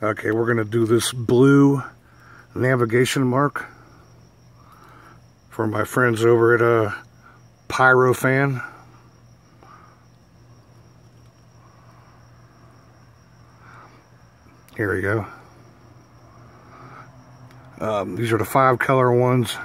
Okay, we're going to do this blue navigation mark for my friends over at Pyro Fan. Here we go. These are the 5 color ones.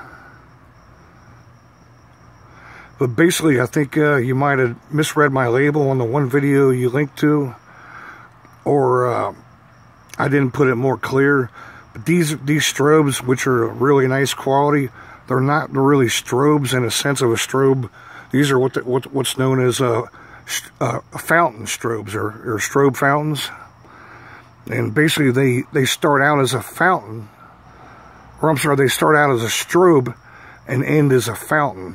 But basically, I think you might have misread my label on the one video you linked to, or I didn't put it more clear. But these strobes, which are really nice quality, they're not really strobes in a sense of a strobe. These are what's known as fountain strobes, or strobe fountains. And basically, they start out as a fountain, or I'm sorry, they start out as a strobe and end as a fountain.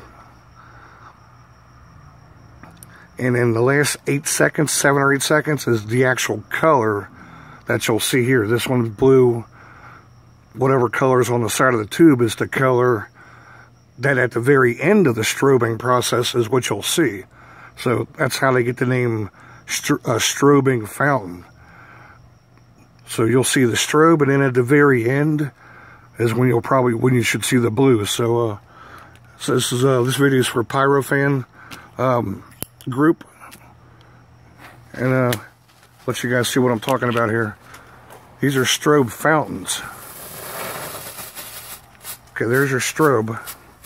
And in the last 8 seconds, 7 or 8 seconds, is the actual color that you'll see here. This one's blue. Whatever color is on the side of the tube is the color that at the very end of the strobing process is what you'll see. So that's how they get the name strobing fountain. So you'll see the strobe, and then at the very end is when you should see the blue. So, this video is for Pyro Fan group, and let you guys see what I'm talking about here. These are strobe fountains. Okay, there's your strobe.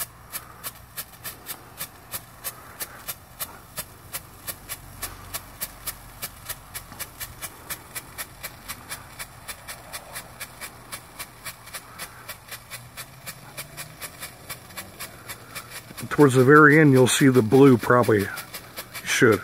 Towards the very end, you'll see the blue, probably. Should.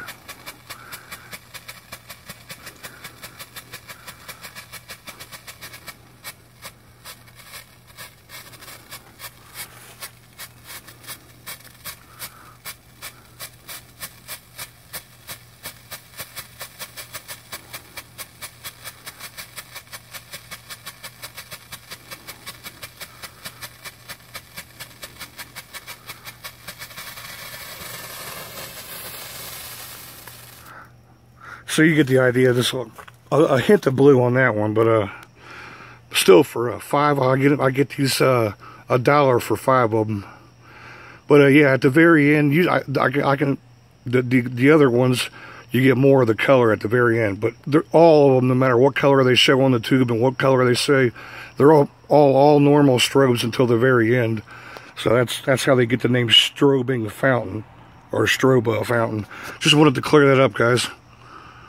So you get the idea. This a hint of blue on that one, but still for $5, I get these $1 for 5 of them. But yeah, at the very end, I can the other ones, you get more of the color at the very end. But they're all of them, no matter what color they show on the tube and what color they say, they're all normal strobes until the very end. So that's how they get the name strobing fountain, or strobe fountain. Just wanted to clear that up, guys.